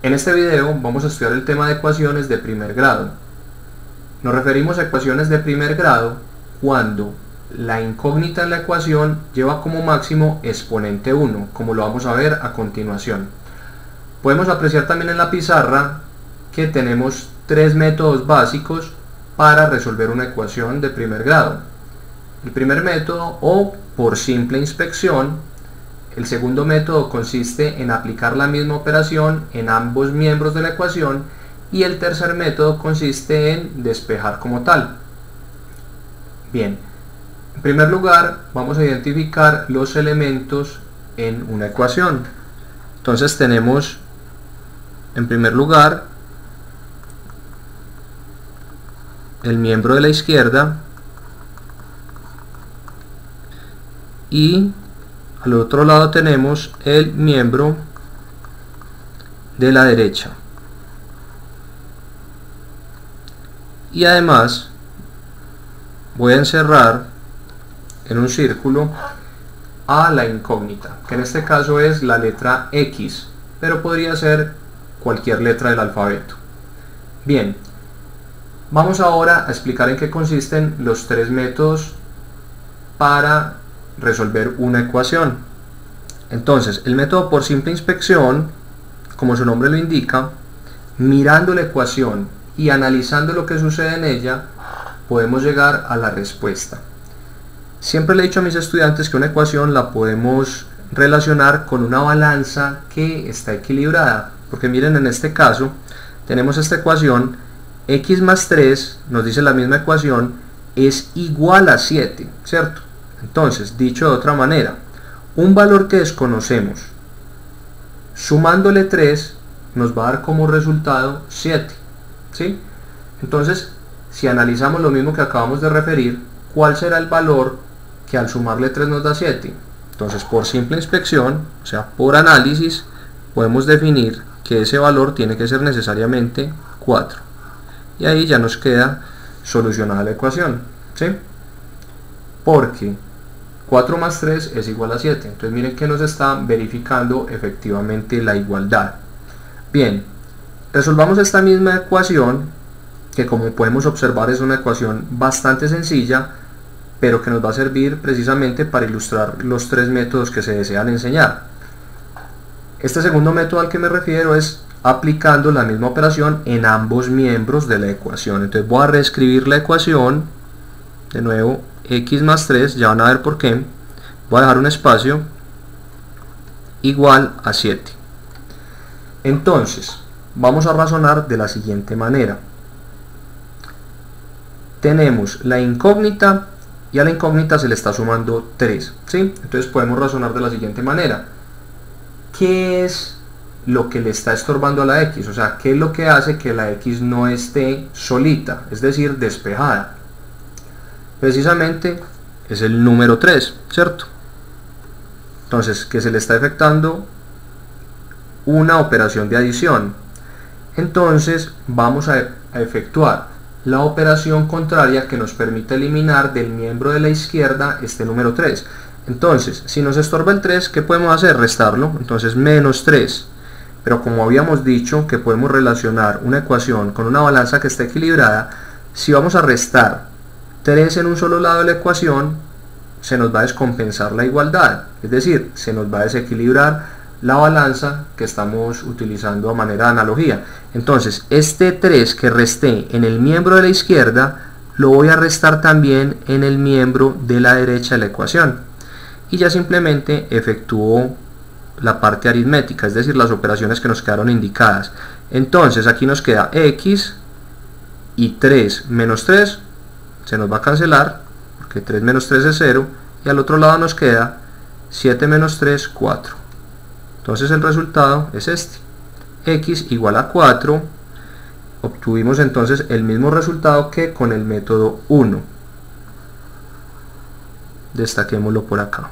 En este video vamos a estudiar el tema de ecuaciones de primer grado. Nos referimos a ecuaciones de primer grado cuando la incógnita en la ecuación lleva como máximo exponente 1, como lo vamos a ver a continuación. Podemos apreciar también en la pizarra que tenemos tres métodos básicos para resolver una ecuación de primer grado. El primer método, o por simple inspección. El segundo método consiste en aplicar la misma operación en ambos miembros de la ecuación, y el tercer método consiste en despejar como tal. Bien, en primer lugar vamos a identificar los elementos en una ecuación. Entonces tenemos en primer lugar el miembro de la izquierda y al otro lado tenemos el miembro de la derecha. Y además voy a encerrar en un círculo a la incógnita, que en este caso es la letra X, pero podría ser cualquier letra del alfabeto. Bien, vamos ahora a explicar en qué consisten los tres métodos para resolver una ecuación. Entonces, el método por simple inspección, como su nombre lo indica, mirando la ecuación y analizando lo que sucede en ella, podemos llegar a la respuesta. Siempre le he dicho a mis estudiantes que una ecuación la podemos relacionar con una balanza que está equilibrada, porque miren, en este caso tenemos esta ecuación, x más 3, nos dice la misma ecuación, es igual a 7, ¿cierto? Entonces, dicho de otra manera, un valor que desconocemos, sumándole 3, nos va a dar como resultado 7, ¿sí? Entonces, si analizamos lo mismo que acabamos de referir, ¿cuál será el valor que al sumarle 3 nos da 7? Entonces, por simple inspección, o sea, por análisis, podemos definir que ese valor tiene que ser necesariamente 4. Y ahí ya nos queda solucionada la ecuación, ¿sí? Porque 4 más 3 es igual a 7. Entonces miren que nos está verificando efectivamente la igualdad. Bien, resolvamos esta misma ecuación, que como podemos observar es una ecuación bastante sencilla, pero que nos va a servir precisamente para ilustrar los tres métodos que se desean enseñar. Este segundo método al que me refiero es aplicando la misma operación en ambos miembros de la ecuación. Entonces voy a reescribir la ecuación, de nuevo, x más 3, ya van a ver por qué, voy a dejar un espacio, igual a 7. Entonces, vamos a razonar de la siguiente manera. Tenemos la incógnita y a la incógnita se le está sumando 3, ¿sí? Entonces podemos razonar de la siguiente manera. ¿Qué es lo que le está estorbando a la x? O sea, ¿qué es lo que hace que la x no esté solita, es decir, despejada? Precisamente es el número 3, ¿cierto? Entonces, que se le está efectuando una operación de adición. Entonces, vamos a efectuar la operación contraria que nos permite eliminar del miembro de la izquierda este número 3. Entonces, si nos estorba el 3, ¿qué podemos hacer? Restarlo. Entonces, menos 3. Pero como habíamos dicho que podemos relacionar una ecuación con una balanza que está equilibrada, si vamos a restar 3 en un solo lado de la ecuación, se nos va a descompensar la igualdad, es decir, se nos va a desequilibrar la balanza que estamos utilizando a manera de analogía. Entonces, este 3 que resté en el miembro de la izquierda, lo voy a restar también en el miembro de la derecha de la ecuación. Y ya simplemente efectúo la parte aritmética, es decir, las operaciones que nos quedaron indicadas. Entonces, aquí nos queda x y 3 menos 3, se nos va a cancelar, porque 3 menos 3 es 0, y al otro lado nos queda 7 menos 3, 4. Entonces el resultado es este, x igual a 4, obtuvimos entonces el mismo resultado que con el método 1. Destaquémoslo por acá.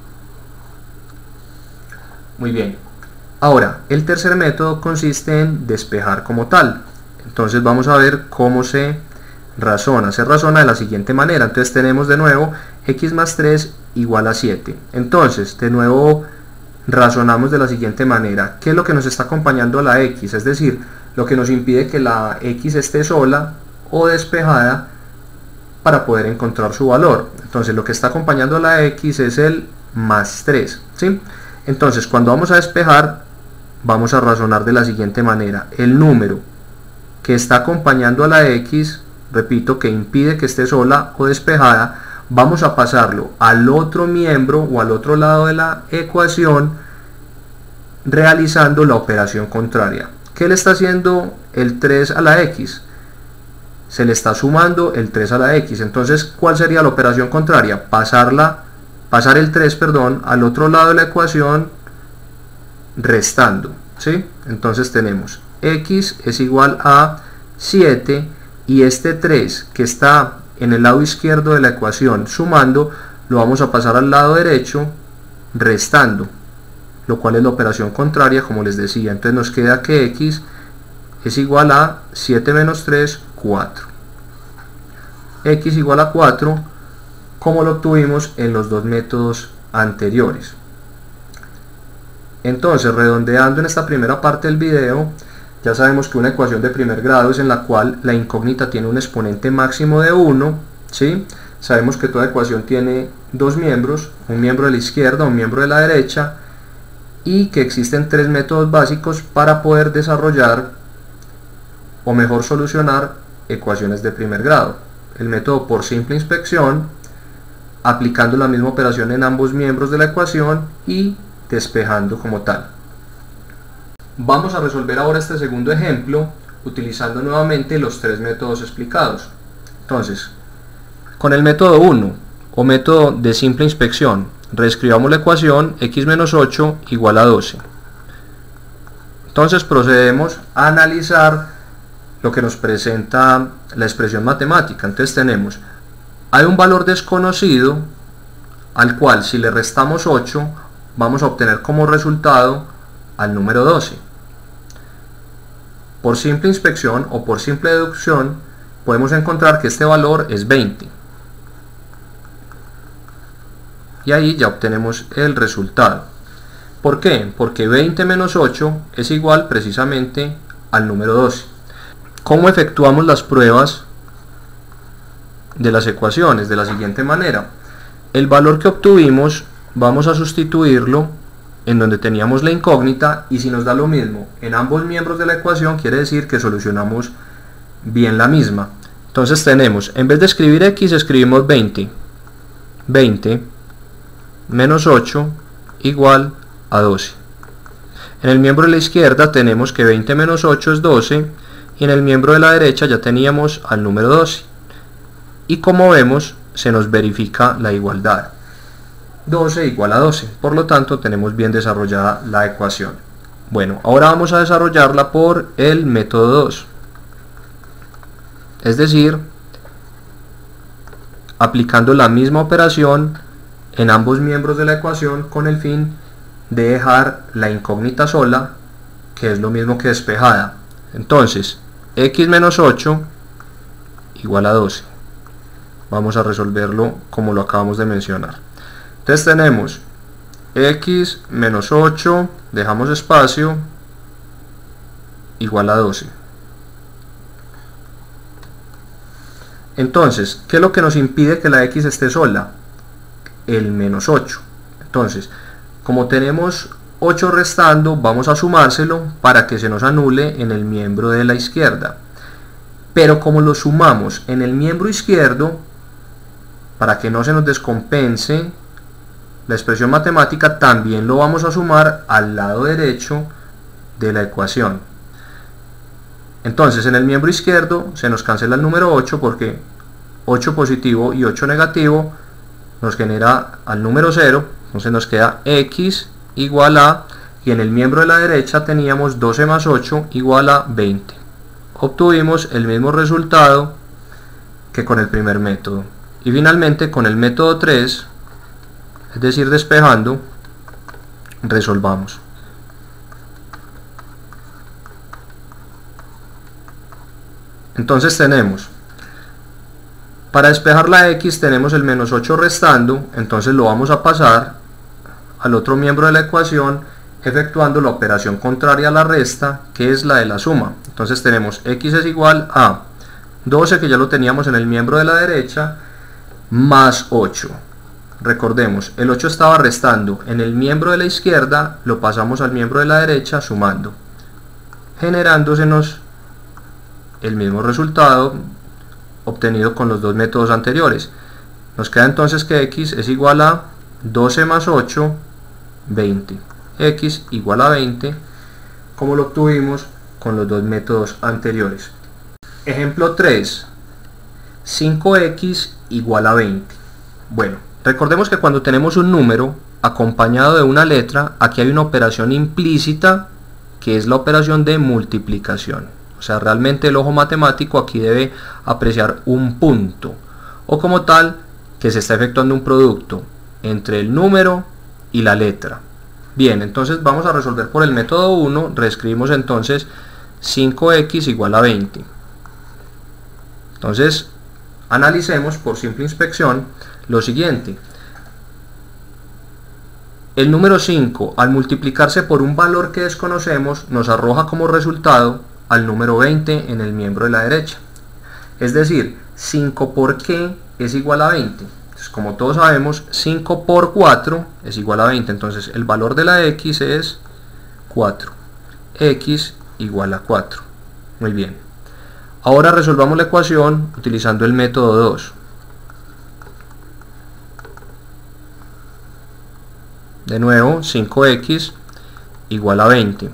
Muy bien, ahora el tercer método consiste en despejar como tal. Entonces vamos a ver cómo se razona de la siguiente manera. Entonces tenemos de nuevo x más 3 igual a 7. Entonces de nuevo razonamos de la siguiente manera: ¿qué es lo que nos está acompañando a la x? Es decir, lo que nos impide que la x esté sola o despejada para poder encontrar su valor. Entonces lo que está acompañando a la x es el más 3, ¿sí? Entonces cuando vamos a despejar, vamos a razonar de la siguiente manera: el número que está acompañando a la x, repito, que impide que esté sola o despejada, vamos a pasarlo al otro miembro o al otro lado de la ecuación realizando la operación contraria. ¿Qué le está haciendo el 3 a la x? Se le está sumando el 3 a la x. Entonces, ¿cuál sería la operación contraria? Pasar el 3, al otro lado de la ecuación restando, ¿sí? Entonces tenemos x es igual a 7 y este 3 que está en el lado izquierdo de la ecuación sumando, lo vamos a pasar al lado derecho restando, lo cual es la operación contraria, como les decía. Entonces nos queda que x es igual a 7 menos 3, 4. X igual a 4, como lo obtuvimos en los dos métodos anteriores. Entonces, redondeando en esta primera parte del video, ya sabemos que una ecuación de primer grado es en la cual la incógnita tiene un exponente máximo de 1, ¿sí? Sabemos que toda ecuación tiene dos miembros, un miembro de la izquierda, un miembro de la derecha, y que existen tres métodos básicos para poder desarrollar o mejor solucionar ecuaciones de primer grado: el método por simple inspección, aplicando la misma operación en ambos miembros de la ecuación, y despejando como tal. Vamos a resolver ahora este segundo ejemplo utilizando nuevamente los tres métodos explicados. Entonces, con el método 1 o método de simple inspección, reescribamos la ecuación x menos 8 igual a 12. Entonces procedemos a analizar lo que nos presenta la expresión matemática. Entonces tenemos, hay un valor desconocido al cual si le restamos 8 vamos a obtener como resultado al número 12. Por simple inspección o por simple deducción podemos encontrar que este valor es 20. Y ahí ya obtenemos el resultado. ¿Por qué? Porque 20 menos 8 es igual precisamente al número 12. ¿Cómo efectuamos las pruebas de las ecuaciones? De la siguiente manera: el valor que obtuvimos vamos a sustituirlo en donde teníamos la incógnita, y si nos da lo mismo en ambos miembros de la ecuación, quiere decir que solucionamos bien la misma. Entonces tenemos, en vez de escribir x, escribimos 20 menos 8 igual a 12. En el miembro de la izquierda tenemos que 20 menos 8 es 12, y en el miembro de la derecha ya teníamos al número 12, y como vemos se nos verifica la igualdad: 12 igual a 12, por lo tanto tenemos bien desarrollada la ecuación. Bueno, ahora vamos a desarrollarla por el método 2, es decir, aplicando la misma operación en ambos miembros de la ecuación con el fin de dejar la incógnita sola, que es lo mismo que despejada. Entonces, x menos 8 igual a 12. Vamos a resolverlo como lo acabamos de mencionar. Entonces tenemos x menos 8, dejamos espacio, igual a 12. Entonces, ¿qué es lo que nos impide que la x esté sola? El menos 8. Entonces, como tenemos 8 restando, vamos a sumárselo para que se nos anule en el miembro de la izquierda. Pero como lo sumamos en el miembro izquierdo, para que no se nos descompense la expresión matemática, también lo vamos a sumar al lado derecho de la ecuación. Entonces en el miembro izquierdo se nos cancela el número 8, porque 8 positivo y 8 negativo nos genera al número 0, entonces nos queda x igual a, y en el miembro de la derecha teníamos 12 más 8 igual a 20. Obtuvimos el mismo resultado que con el primer método. Y finalmente con el método 3, es decir, despejando, resolvamos. Entonces tenemos, para despejar la x tenemos el menos 8 restando, entonces lo vamos a pasar al otro miembro de la ecuación efectuando la operación contraria a la resta, que es la de la suma. Entonces tenemos x es igual a 12, que ya lo teníamos en el miembro de la derecha, más 8. Recordemos, el 8 estaba restando en el miembro de la izquierda, lo pasamos al miembro de la derecha sumando, generándosenos el mismo resultado obtenido con los dos métodos anteriores. Nos queda entonces que x es igual a 12 más 8, 20. X igual a 20, como lo obtuvimos con los dos métodos anteriores. Ejemplo 3. 5x igual a 20. Bueno, recordemos que cuando tenemos un número acompañado de una letra, aquí hay una operación implícita que es la operación de multiplicación. O sea, realmente el ojo matemático aquí debe apreciar un punto, o como tal, que se está efectuando un producto entre el número y la letra. Bien, entonces vamos a resolver por el método 1, reescribimos entonces 5x igual a 20. Entonces, analicemos por simple inspección lo siguiente. El número 5, al multiplicarse por un valor que desconocemos, nos arroja como resultado al número 20 en el miembro de la derecha. Es decir, 5 por qué es igual a 20. Entonces, como todos sabemos, 5 por 4 es igual a 20. Entonces, el valor de la x es 4. X igual a 4. Muy bien. Ahora resolvamos la ecuación utilizando el método 2. De nuevo, 5x igual a 20.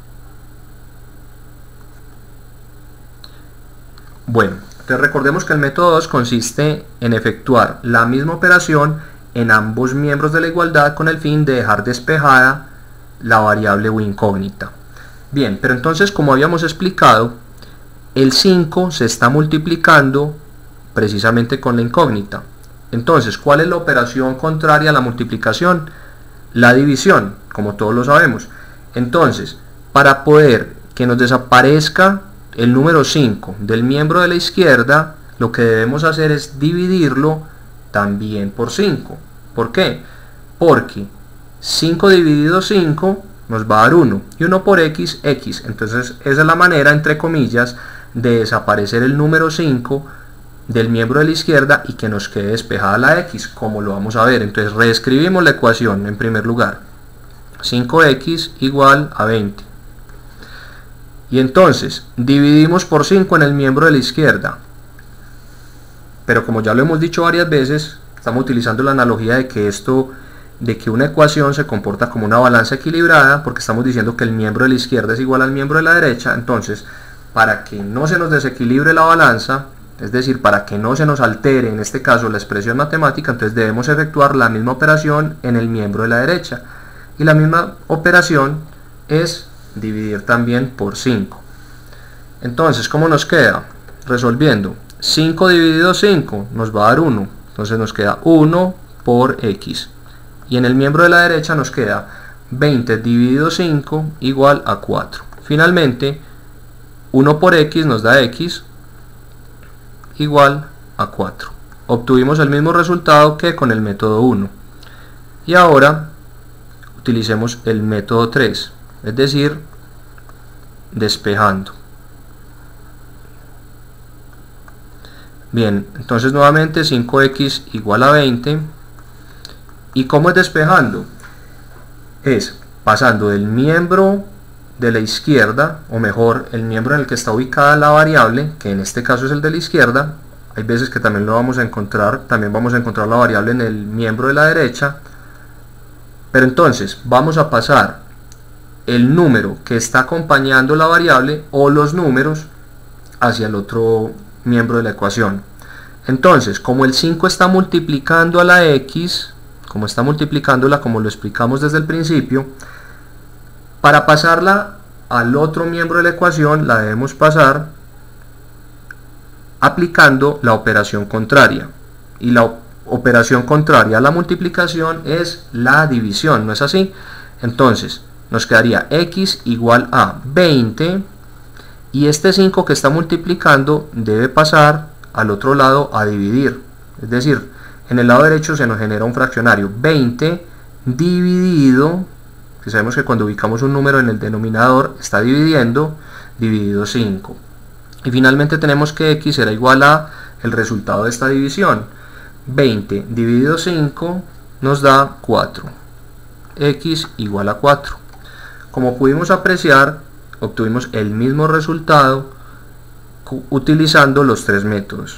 Bueno, entonces recordemos que el método 2 consiste en efectuar la misma operación en ambos miembros de la igualdad con el fin de dejar despejada la variable o incógnita. Bien, pero entonces, como habíamos explicado, el 5 se está multiplicando precisamente con la incógnita. Entonces, ¿cuál es la operación contraria a la multiplicación? La división, como todos lo sabemos. Entonces, para poder que nos desaparezca el número 5 del miembro de la izquierda, lo que debemos hacer es dividirlo también por 5. ¿Por qué? Porque 5 dividido 5 nos va a dar 1, y 1 por x, x. Entonces esa es la manera, entre comillas, de desaparecer el número 5 del miembro de la izquierda y que nos quede despejada la x, como lo vamos a ver. Entonces reescribimos la ecuación en primer lugar. 5x igual a 20. Y entonces dividimos por 5 en el miembro de la izquierda. Pero como ya lo hemos dicho varias veces, estamos utilizando la analogía de que una ecuación se comporta como una balanza equilibrada, porque estamos diciendo que el miembro de la izquierda es igual al miembro de la derecha. Entonces, para que no se nos desequilibre la balanza, es decir, para que no se nos altere en este caso la expresión matemática, entonces debemos efectuar la misma operación en el miembro de la derecha. Y la misma operación es dividir también por 5. Entonces, ¿cómo nos queda? Resolviendo, 5 dividido 5 nos va a dar 1. Entonces nos queda 1 por x. Y en el miembro de la derecha nos queda 20 dividido 5 igual a 4. Finalmente, 1 por x nos da x igual a 4. Obtuvimos el mismo resultado que con el método 1. Y ahora utilicemos el método 3, es decir, despejando. Bien, entonces nuevamente 5x igual a 20. ¿Y cómo es despejando? Es pasando del miembro de la izquierda, o mejor, el miembro en el que está ubicada la variable, que en este caso es el de la izquierda. Hay veces que también lo vamos a encontrar, también vamos a encontrar la variable en el miembro de la derecha. Pero entonces vamos a pasar el número que está acompañando la variable o los números hacia el otro miembro de la ecuación. Entonces, como el 5 está multiplicando a la x, como está multiplicándola, como lo explicamos desde el principio, para pasarla al otro miembro de la ecuación la debemos pasar aplicando la operación contraria. Y la operación contraria a la multiplicación es la división, ¿no es así? Entonces nos quedaría x igual a 20, y este 5 que está multiplicando debe pasar al otro lado a dividir. Es decir, en el lado derecho se nos genera un fraccionario 20 dividido, que sabemos que cuando ubicamos un número en el denominador está dividiendo, dividido 5. Y finalmente tenemos que x será igual a el resultado de esta división. 20 dividido 5 nos da 4. X igual a 4. Como pudimos apreciar, obtuvimos el mismo resultado utilizando los tres métodos.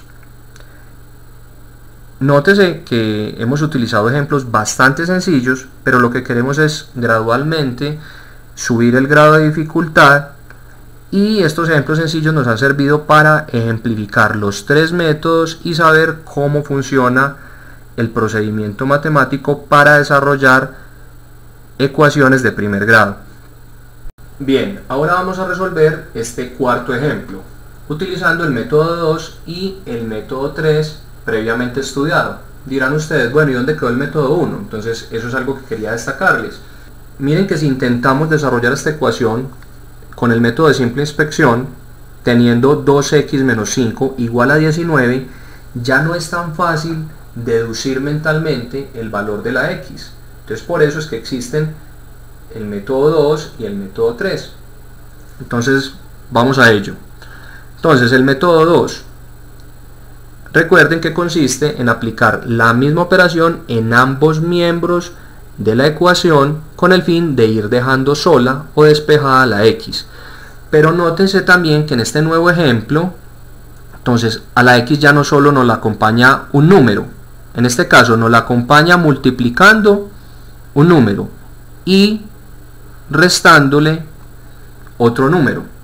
Nótese que hemos utilizado ejemplos bastante sencillos, pero lo que queremos es gradualmente subir el grado de dificultad, y estos ejemplos sencillos nos han servido para ejemplificar los tres métodos y saber cómo funciona el procedimiento matemático para desarrollar ecuaciones de primer grado. Bien, ahora vamos a resolver este cuarto ejemplo utilizando el método 2 y el método 3 previamente estudiado. Dirán ustedes, bueno, ¿y dónde quedó el método 1? Entonces eso es algo que quería destacarles. Miren que si intentamos desarrollar esta ecuación con el método de simple inspección, teniendo 2x menos 5 igual a 19, ya no es tan fácil deducir mentalmente el valor de la x. Entonces por eso es que existen el método 2 y el método 3. Entonces vamos a ello. Entonces el método 2, recuerden que consiste en aplicar la misma operación en ambos miembros de la ecuación con el fin de ir dejando sola o despejada la x. Pero nótense también que en este nuevo ejemplo, entonces a la x ya no solo nos la acompaña un número, en este caso nos la acompaña multiplicando un número y restándole otro número.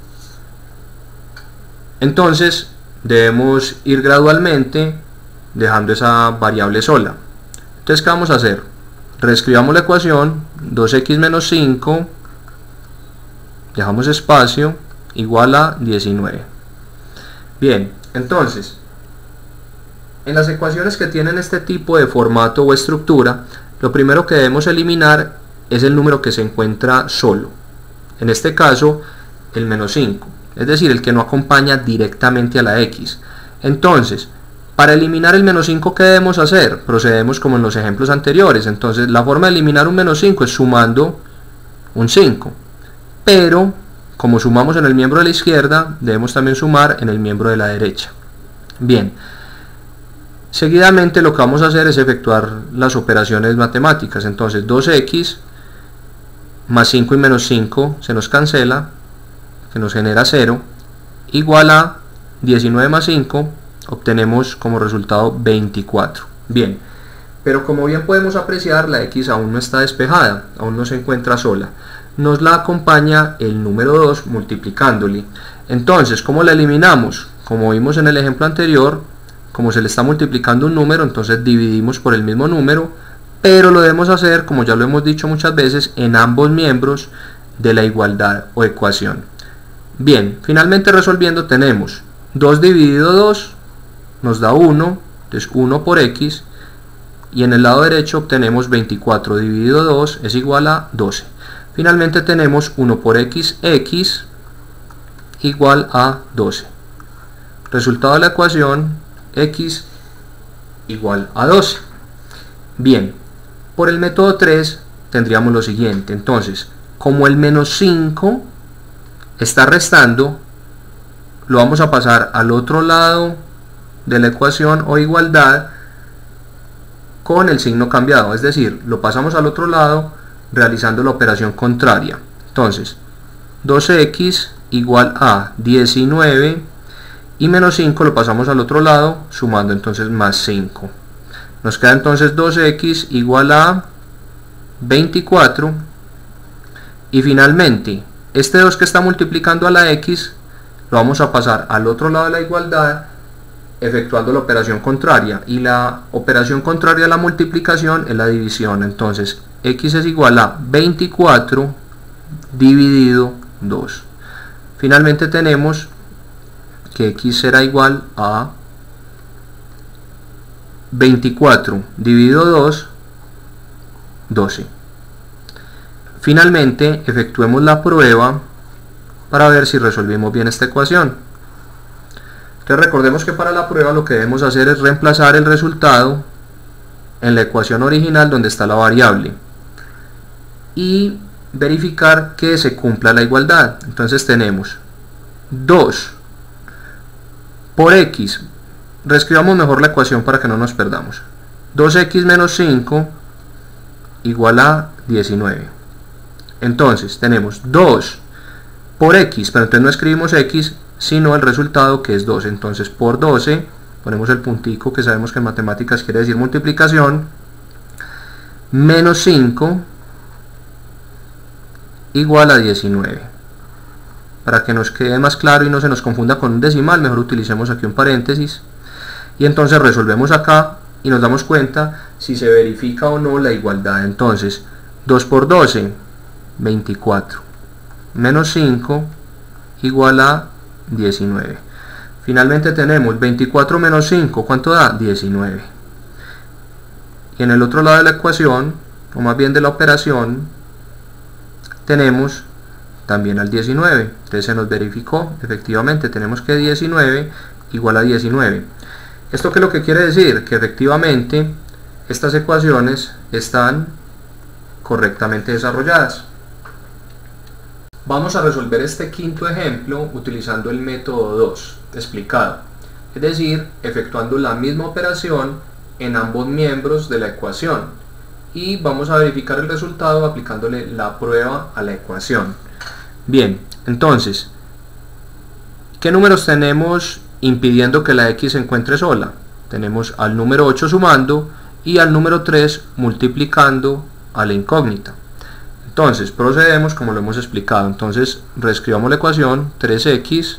Entonces debemos ir gradualmente dejando esa variable sola. Entonces, ¿qué vamos a hacer? Reescribamos la ecuación, 2x menos 5, dejamos espacio, igual a 19. Bien, entonces, en las ecuaciones que tienen este tipo de formato o estructura, lo primero que debemos eliminar es el número que se encuentra solo. En este caso, el menos 5. Es decir, el que no acompaña directamente a la x. Entonces, para eliminar el menos 5, ¿qué debemos hacer? Procedemos como en los ejemplos anteriores. Entonces, la forma de eliminar un menos 5 es sumando un 5. Pero, como sumamos en el miembro de la izquierda, debemos también sumar en el miembro de la derecha. Bien. Seguidamente lo que vamos a hacer es efectuar las operaciones matemáticas. Entonces, 2x más 5 y menos 5 se nos cancela, que nos genera 0, igual a 19 más 5, obtenemos como resultado 24. Bien, pero como bien podemos apreciar, la x aún no está despejada, aún no se encuentra sola. Nos la acompaña el número 2 multiplicándole. Entonces, ¿cómo la eliminamos? Como vimos en el ejemplo anterior, como se le está multiplicando un número, entonces dividimos por el mismo número, pero lo debemos hacer, como ya lo hemos dicho muchas veces, en ambos miembros de la igualdad o ecuación. Bien, finalmente resolviendo tenemos 2 dividido 2 nos da 1, entonces 1 por x, y en el lado derecho obtenemos 24 dividido 2 es igual a 12. Finalmente tenemos 1 por x igual a 12. Resultado de la ecuación, x igual a 12. Bien, por el método 3 tendríamos lo siguiente. Entonces, como el menos 5 está restando, lo vamos a pasar al otro lado de la ecuación o igualdad con el signo cambiado, es decir, lo pasamos al otro lado realizando la operación contraria. Entonces 2x igual a 19 y menos 5 lo pasamos al otro lado sumando entonces más 5. Nos queda entonces 2x igual a 24 y finalmente este 2 que está multiplicando a la x lo vamos a pasar al otro lado de la igualdad efectuando la operación contraria, y la operación contraria a la multiplicación es la división. Entonces x es igual a 24 dividido 2. Finalmente tenemos que x será igual a 24 dividido 2, 12. Finalmente efectuemos la prueba para ver si resolvimos bien esta ecuación. Entonces recordemos que para la prueba lo que debemos hacer es reemplazar el resultado en la ecuación original donde está la variable y verificar que se cumpla la igualdad. Entonces tenemos 2 por x, reescribamos mejor la ecuación para que no nos perdamos, 2x menos 5 igual a 19. Entonces tenemos 2 por x, pero entonces no escribimos x, sino el resultado, que es 12. Entonces por 12, ponemos el puntico que sabemos que en matemáticas quiere decir multiplicación, menos 5 igual a 19. Para que nos quede más claro y no se nos confunda con un decimal, mejor utilicemos aquí un paréntesis. Y entonces resolvemos acá y nos damos cuenta si se verifica o no la igualdad. Entonces 2 por 12, 24, menos 5 igual a 19. Finalmente tenemos 24 menos 5, ¿cuánto da? 19. Y en el otro lado de la ecuación, o más bien de la operación, tenemos también al 19. Entonces se nos verificó, efectivamente tenemos que 19 igual a 19. ¿Esto qué es lo que quiere decir? Que efectivamente estas ecuaciones están correctamente desarrolladas. Vamos a resolver este quinto ejemplo utilizando el método 2 explicado, es decir, efectuando la misma operación en ambos miembros de la ecuación, y vamos a verificar el resultado aplicándole la prueba a la ecuación. Bien, entonces, ¿qué números tenemos impidiendo que la x se encuentre sola? Tenemos al número 8 sumando y al número 3 multiplicando a la incógnita. Entonces procedemos como lo hemos explicado. Entonces reescribamos la ecuación: 3x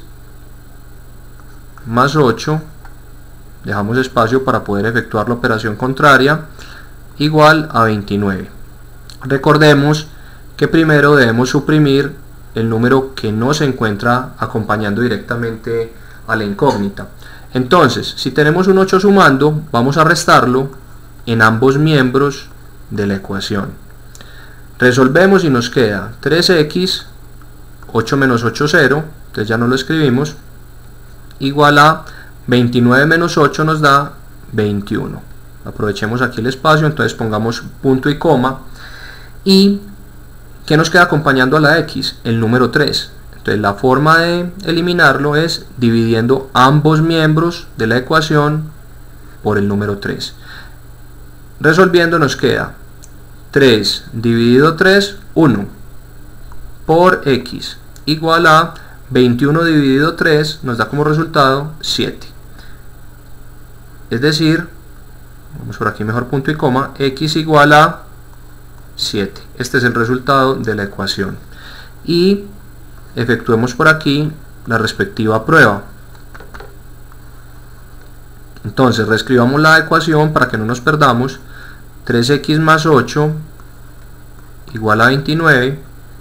más 8, dejamos espacio para poder efectuar la operación contraria, igual a 29. Recordemos que primero debemos suprimir el número que no se encuentra acompañando directamente a la incógnita. Entonces, si tenemos un 8 sumando, vamos a restarlo en ambos miembros de la ecuación. Resolvemos y nos queda 3x, 8 menos 8, 0, entonces ya no lo escribimos, igual a 29 menos 8 nos da 21. Aprovechemos aquí el espacio, entonces pongamos punto y coma. ¿Y qué nos queda acompañando a la x? El número 3. Entonces la forma de eliminarlo es dividiendo ambos miembros de la ecuación por el número 3. Resolviendo nos queda 3 dividido 3, 1, por x, igual a 21 dividido 3, nos da como resultado 7. Es decir, vamos por aquí mejor punto y coma, x igual a 7. Este es el resultado de la ecuación. Y efectuemos por aquí la respectiva prueba. Entonces reescribamos la ecuación para que no nos perdamos. 3x más 8 igual a 29,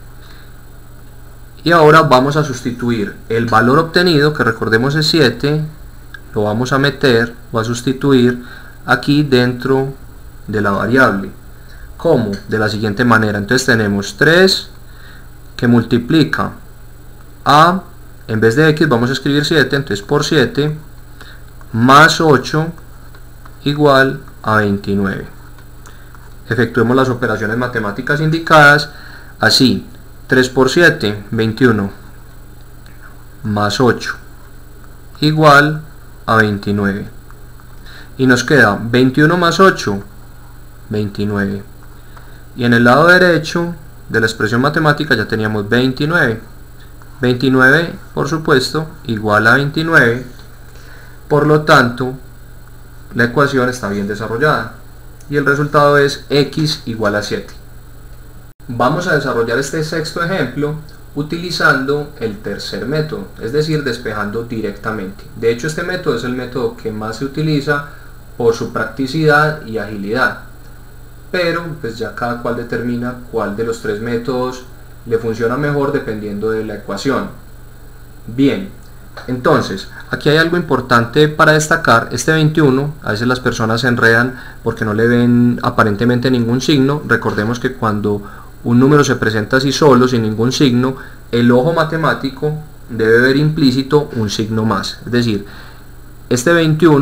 y ahora vamos a sustituir el valor obtenido, que recordemos es 7, lo vamos a meter o a sustituir aquí dentro de la variable. ¿Cómo? De la siguiente manera. Entonces tenemos 3 que multiplica a, en vez de x vamos a escribir 7, entonces por 7 más 8 igual a 29. Efectuemos las operaciones matemáticas indicadas. Así, 3 por 7, 21, más 8 igual a 29. Y nos queda 21 más 8, 29. Y en el lado derecho de la expresión matemática ya teníamos 29. 29, por supuesto, igual a 29. Por lo tanto, la ecuación está bien desarrollada. Y el resultado es x igual a 7. Vamos a desarrollar este sexto ejemplo utilizando el tercer método, es decir, despejando directamente. De hecho, este método es el método que más se utiliza por su practicidad y agilidad, pero pues ya cada cual determina cuál de los tres métodos le funciona mejor dependiendo de la ecuación. Bien, entonces aquí hay algo importante para destacar. Este 21, a veces las personas se enredan porque no le ven aparentemente ningún signo. Recordemos que cuando un número se presenta así solo, sin ningún signo, el ojo matemático debe ver implícito un signo más. Es decir, este 21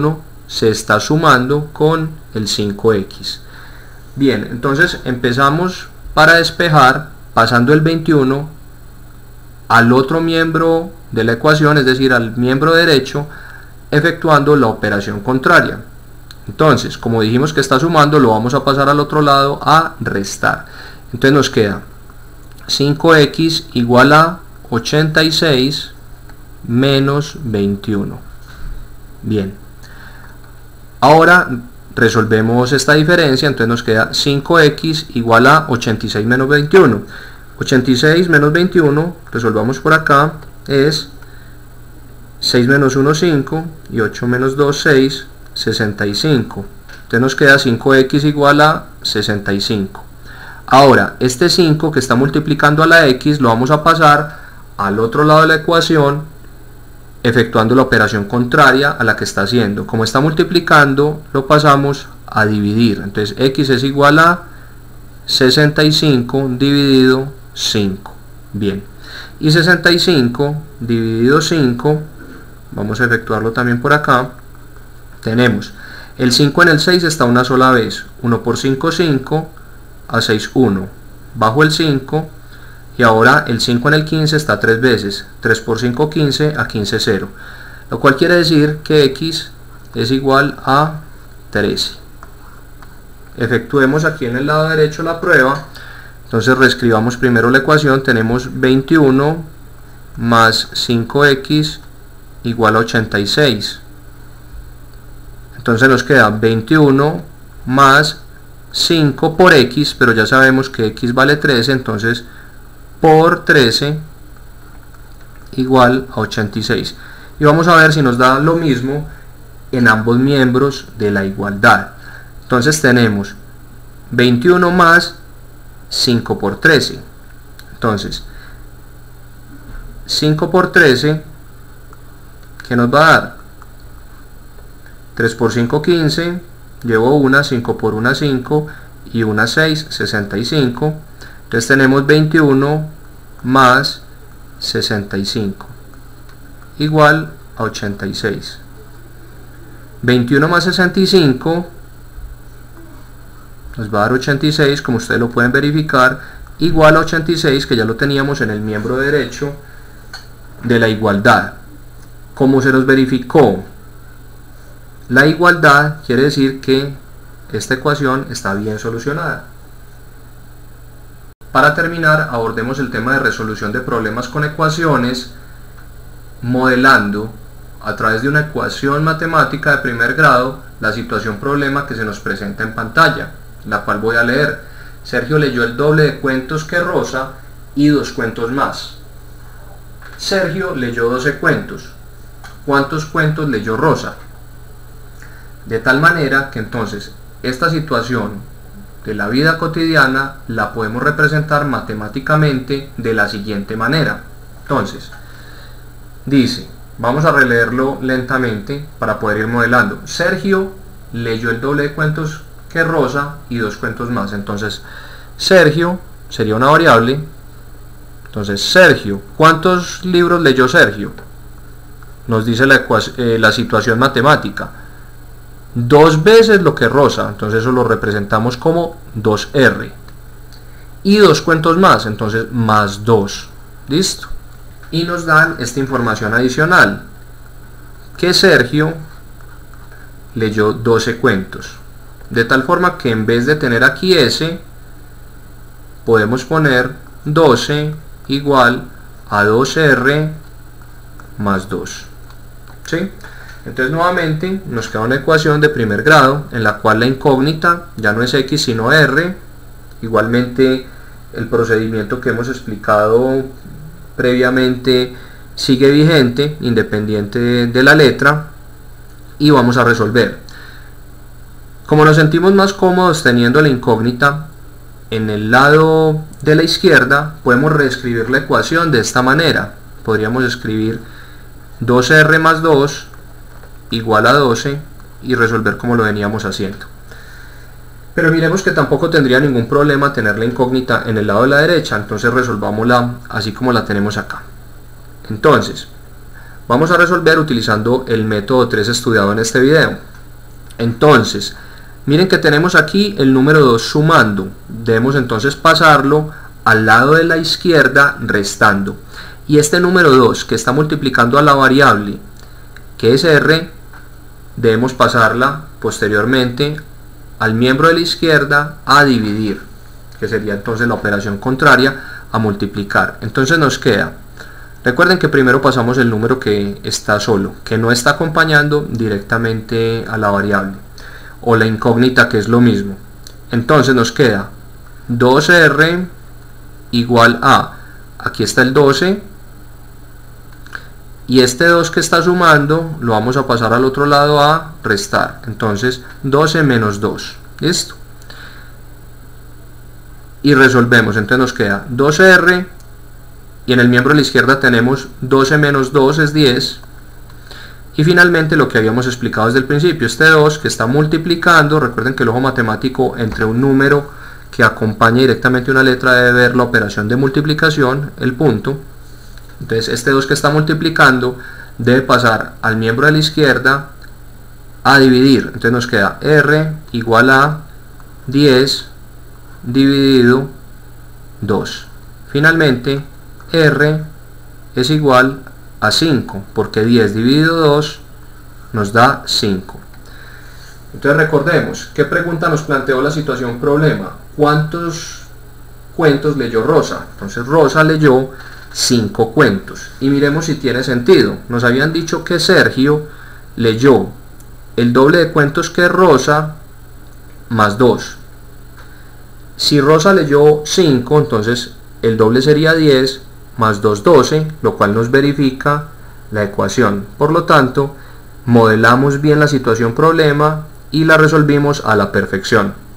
se está sumando con el 5x. Bien, entonces empezamos para despejar pasando el 21 al otro miembro de la ecuación, es decir, al miembro derecho, efectuando la operación contraria. Entonces, como dijimos que está sumando, lo vamos a pasar al otro lado a restar. Entonces nos queda 5x igual a 86 menos 21. Bien, ahora resolvemos esta diferencia. Entonces nos queda 5x igual a 86 menos 21. 86 menos 21, resolvamos por acá, es 6 menos 1, 5, y 8 menos 2, 6, 65. Entonces nos queda 5x igual a 65. Ahora, este 5 que está multiplicando a la x lo vamos a pasar al otro lado de la ecuación, efectuando la operación contraria a la que está haciendo. Como está multiplicando, lo pasamos a dividir. Entonces x es igual a 65 dividido 5. Bien, y 65 dividido 5, vamos a efectuarlo también por acá. Tenemos el 5 en el 6 está una sola vez, 1 por 5, 5, a 6, 1, bajo el 5, y ahora el 5 en el 15 está 3 veces, 3 por 5, 15, a 15, 0, lo cual quiere decir que x es igual a 13. Efectuemos aquí en el lado derecho la prueba. Entonces reescribamos primero la ecuación. Tenemos 21 más 5x igual a 86. Entonces nos queda 21 más 5 por x, pero ya sabemos que x vale 13, entonces por 13 igual a 86. Y vamos a ver si nos da lo mismo en ambos miembros de la igualdad. Entonces tenemos 21 más 5 por 13. Entonces 5 por 13, ¿qué nos va a dar? 3 por 5, 15, llevo una, 5 por 1, 5, y una 6, 65. Entonces tenemos 21 más 65 igual a 86. 21 más 65 nos va a dar 86, como ustedes lo pueden verificar, igual a 86, que ya lo teníamos en el miembro derecho de la igualdad. Como se nos verificó la igualdad, quiere decir que esta ecuación está bien solucionada. Para terminar, abordemos el tema de resolución de problemas con ecuaciones, modelando a través de una ecuación matemática de primer grado la situación problema que se nos presenta en pantalla, la cual voy a leer. Sergio leyó el doble de cuentos que Rosa y 2 cuentos más. Sergio leyó 12 cuentos. ¿Cuántos cuentos leyó Rosa? De tal manera que entonces esta situación de la vida cotidiana la podemos representar matemáticamente de la siguiente manera. Entonces, dice, vamos a releerlo lentamente para poder ir modelando. Sergio leyó el doble de cuentos que Rosa y 2 cuentos más. Entonces Sergio sería una variable. Entonces Sergio, ¿cuántos libros leyó Sergio? Nos dice la situación matemática, 2 veces lo que Rosa, entonces eso lo representamos como 2R, y 2 cuentos más, entonces más 2. Listo. Y nos dan esta información adicional, que Sergio leyó 12 cuentos, de tal forma que en vez de tener aquí S, podemos poner 12 igual a 2R más 2. ¿Sí? Entonces nuevamente nos queda una ecuación de primer grado en la cual la incógnita ya no es X sino R. Igualmente el procedimiento que hemos explicado previamente sigue vigente independiente de la letra, y vamos a resolver. Como nos sentimos más cómodos teniendo la incógnita en el lado de la izquierda, podemos reescribir la ecuación de esta manera. Podríamos escribir 2R más 2 igual a 12 y resolver como lo veníamos haciendo. Pero miremos que tampoco tendría ningún problema tener la incógnita en el lado de la derecha, entonces resolvámosla así como la tenemos acá. Entonces, vamos a resolver utilizando el método 3 estudiado en este video. Entonces, miren que tenemos aquí el número 2 sumando, debemos entonces pasarlo al lado de la izquierda restando. Y este número 2 que está multiplicando a la variable, que es r, debemos pasarla posteriormente al miembro de la izquierda a dividir, que sería entonces la operación contraria a multiplicar. Entonces nos queda, recuerden que primero pasamos el número que está solo, que no está acompañando directamente a la variable, o la incógnita, que es lo mismo. Entonces nos queda 2r igual a, aquí está el 12, y este 2 que está sumando lo vamos a pasar al otro lado a restar. Entonces 12 menos 2, listo, y resolvemos. Entonces nos queda 2r, y en el miembro de la izquierda tenemos 12 menos 2 es 10, y finalmente lo que habíamos explicado desde el principio, este 2 que está multiplicando, recuerden que el ojo matemático entre un número que acompaña directamente una letra debe ver la operación de multiplicación, el punto. Entonces este 2 que está multiplicando debe pasar al miembro de la izquierda a dividir. Entonces nos queda r igual a 10 dividido 2. Finalmente r es igual a 5, porque 10 dividido 2 nos da 5. Entonces recordemos, ¿qué pregunta nos planteó la situación problema? ¿Cuántos cuentos leyó Rosa? Entonces Rosa leyó 5 cuentos, y miremos si tiene sentido. Nos habían dicho que Sergio leyó el doble de cuentos que Rosa más 2. Si Rosa leyó 5, entonces el doble sería 10 más 2, 12, lo cual nos verifica la ecuación. Por lo tanto, modelamos bien la situación problema y la resolvimos a la perfección.